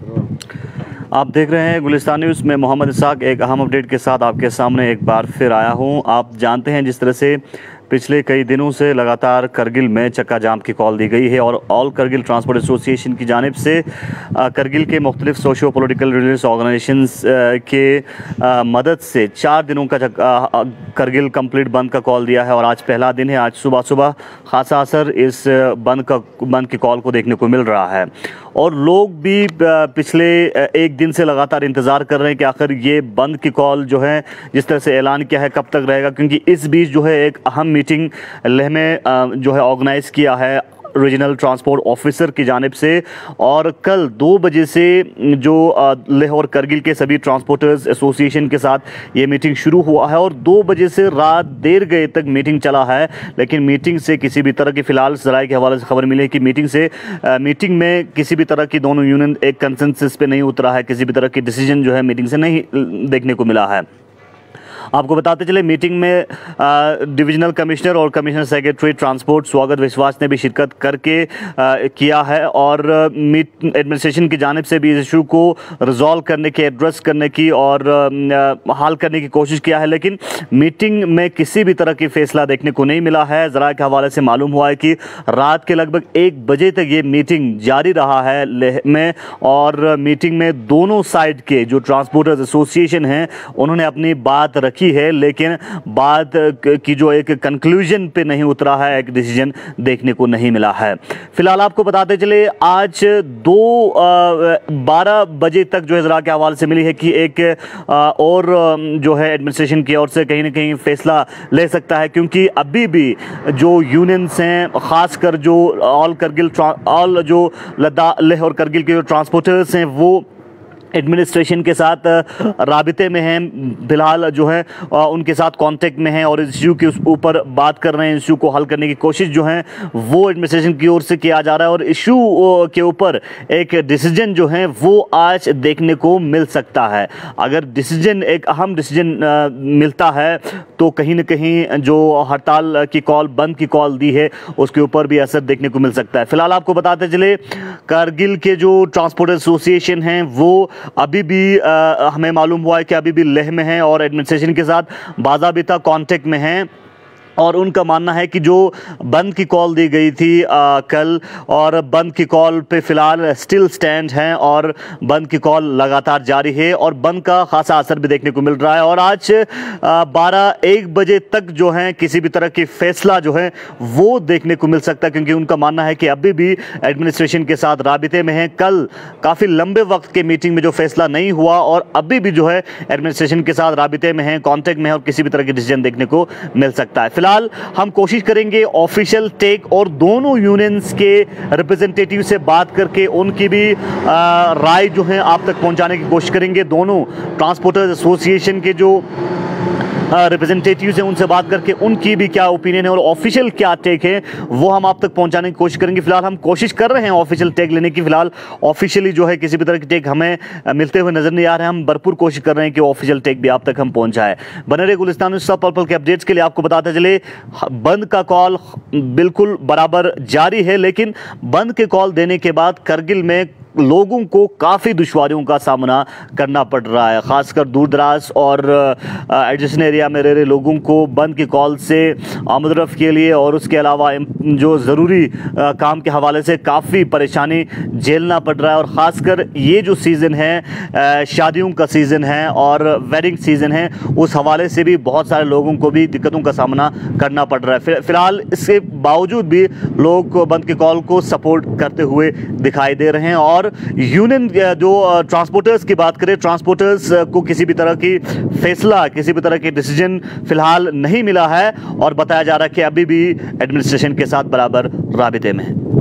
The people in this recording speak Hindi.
आप देख रहे हैं गुलिस्तान न्यूज़ में मोहम्मद इसाक एक अहम अपडेट के साथ आपके सामने एक बार फिर आया हूं। आप जानते हैं जिस तरह से पिछले कई दिनों से लगातार करगिल में चक्का जाम की कॉल दी गई है और ऑल करगिल ट्रांसपोर्ट एसोसिएशन की जानिब से करगिल के मुख्तलिफ सोशो पोलिटिकल रिलीजियस ऑर्गेनाइजेशंस के मदद से 4 दिनों का करगिल कंप्लीट बंद का कॉल दिया है और आज पहला दिन है। आज सुबह सुबह खासा असर इस बंद की कॉल को देखने को मिल रहा है और लोग भी पिछले एक दिन से लगातार इंतज़ार कर रहे हैं कि आखिर ये बंद की कॉल जो है जिस तरह से ऐलान किया है कब तक रहेगा, क्योंकि इस बीच जो है एक अहम मीटिंग लेह में जो है ऑर्गेनाइज़ किया है रीजनल ट्रांसपोर्ट ऑफिसर की जानिब से और कल 2 बजे से जो लेह और करगिल के सभी ट्रांसपोर्टर्स एसोसिएशन के साथ ये मीटिंग शुरू हुआ है और 2 बजे से रात देर गए तक मीटिंग चला है। लेकिन मीटिंग से किसी भी तरह की फ़िलहाल ज़राए के हवाले से खबर मिली है कि मीटिंग में किसी भी तरह की दोनों यूनियन एक कंसेंसस पे नहीं उतरा है, किसी भी तरह की डिसीजन जो है मीटिंग से नहीं देखने को मिला है। आपको बताते चले मीटिंग में डिविजनल कमिश्नर और कमिश्नर सेक्रेटरी ट्रांसपोर्ट स्वागत विश्वास ने भी शिरकत करके किया है और एडमिनिस्ट्रेशन की जानिब से भी इस इशू को रिजॉल्व करने की, एड्रेस करने की और हल करने की कोशिश किया है। लेकिन मीटिंग में किसी भी तरह की फैसला देखने को नहीं मिला है। ज़रा के हवाले से मालूम हुआ है कि रात के लगभग 1 बजे तक ये मीटिंग जारी रहा है लेह में और मीटिंग में दोनों साइड के जो ट्रांसपोर्टर्स एसोसिएशन हैं उन्होंने अपनी बात रखी है, लेकिन बात की जो एक कंक्लूजन पे नहीं उतरा है, एक डिसीजन देखने को नहीं मिला है। फिलहाल आपको बताते चले आज 12 बजे तक जो है ज़रा के हवाले से मिली है कि एक और जो है एडमिनिस्ट्रेशन की ओर से कहीं ना कहीं फैसला ले सकता है, क्योंकि अभी भी जो यूनियंस हैं खासकर जो ऑल जो लेह और करगिल के जो ट्रांसपोर्टर्स हैं वो एडमिनिस्ट्रेशन के साथ राबिते में हैं, फिलहाल जो है उनके साथ कांटेक्ट में हैं और इस इशू के ऊपर बात कर रहे हैं। इशू को हल करने की कोशिश जो है वो एडमिनिस्ट्रेशन की ओर से किया जा रहा है और इशू के ऊपर एक डिसीजन जो है वो आज देखने को मिल सकता है। अगर डिसीजन एक अहम डिसीजन मिलता है तो कहीं ना कहीं जो हड़ताल की कॉल, बंद की कॉल दी है उसके ऊपर भी असर देखने को मिल सकता है। फिलहाल आपको बताते चले करगिल के जो ट्रांसपोर्ट एसोसिएशन हैं वो अभी भी हमें मालूम हुआ है कि अभी भी लेह में हैं और एडमिनिस्ट्रेशन के साथ बाज़ाबिता कांटेक्ट में हैं और उनका मानना है कि जो बंद की कॉल दी गई थी कल और बंद की कॉल पे फ़िलहाल स्टिल स्टैंड हैं और बंद की कॉल लगातार जारी है और बंद का खासा असर भी देखने को मिल रहा है। और आज 12-1 बजे तक जो है किसी भी तरह की फैसला जो है वो देखने को मिल सकता है, क्योंकि उनका मानना है कि अभी भी एडमिनिस्ट्रेशन के साथ राबिते में हैं। कल काफ़ी लंबे वक्त के मीटिंग में जो फैसला नहीं हुआ और अभी भी जो है एडमिनिस्ट्रेशन के साथ राबिते में हैं, कॉन्टेक्ट में है और किसी भी तरह की डिसीजन देखने को मिल सकता है। फिलहाल हम कोशिश करेंगे ऑफिशियल टेक और दोनों यूनियंस के रिप्रेजेंटेटिव से बात करके उनकी भी राय जो है आप तक पहुंचाने की कोशिश करेंगे। दोनों ट्रांसपोर्टर्स एसोसिएशन के जो रिप्रेजेंटेटिव्स हैं उनसे बात करके उनकी भी क्या ओपिनियन है और ऑफिशियल क्या टेक है वो हम आप तक पहुंचाने की कोशिश करेंगे। फिलहाल हम कोशिश कर रहे हैं ऑफिशियल टेक लेने की। फिलहाल ऑफिशियली जो है किसी भी तरह की टेक हमें मिलते हुए नजर नहीं आ रहे हैं। हम भरपूर कोशिश कर रहे हैं कि ऑफिशियल टेक भी आप तक हम पहुंचाए। बने रहे गुलिस्तान न्यूज़ सब पल के अपडेट्स के लिए। आपको बताते चले बंद का कॉल बिल्कुल बराबर जारी है, लेकिन बंद के कॉल देने के बाद करगिल में लोगों को काफ़ी दुश्वारियों का सामना करना पड़ रहा है, ख़ासकर दूर दराज और एडजेसेंट एरिया में रह रहे लोगों को बंद की कॉल से आमदरफ़्त के लिए और उसके अलावा जो ज़रूरी काम के हवाले से काफ़ी परेशानी झेलना पड़ रहा है। और ख़ासकर ये जो सीज़न है शादियों का सीज़न है और वेडिंग सीज़न है, उस हवाले से भी बहुत सारे लोगों को भी दिक्कतों का सामना करना पड़ रहा है। फिलहाल इसके बावजूद भी लोग बंद की कॉल को सपोर्ट करते हुए दिखाई दे रहे हैं और यूनियन जो ट्रांसपोर्टर्स की बात करें, ट्रांसपोर्टर्स को किसी भी तरह की फैसला, किसी भी तरह की डिसीजन फिलहाल नहीं मिला है और बताया जा रहा है कि अभी भी एडमिनिस्ट्रेशन के साथ बराबर राबिते में है।